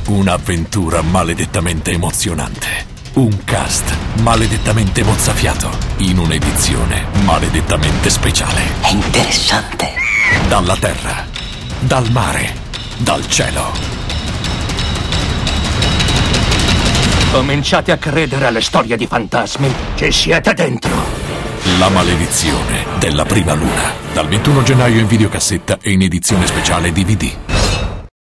Un'avventura maledettamente emozionante. Un cast maledettamente mozzafiato. In un'edizione maledettamente speciale. È interessante. Dalla terra, dal mare, dal cielo. Cominciate a credere alle storie di fantasmi. Ci siete dentro. La maledizione della prima luna. Dal 21 gennaio in videocassetta e in edizione speciale DVD.